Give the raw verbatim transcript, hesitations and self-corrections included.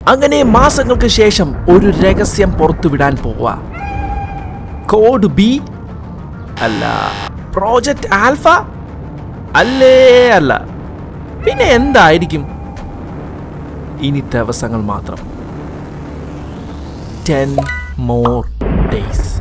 അങ്ങനെ മാസങ്ങൾക്ക് ശേഷം ഒരു രഹസ്യം പുറത്തുവിടാൻ പോവാ. കോഡ് ബി അല്ല, പ്രോജക്റ്റ് ആൽഫ അല്ലേ അല്ല, പിന്നെ എന്തായിരിക്കും? ഇനി ദിവസങ്ങൾ മാത്രം. Ten more days.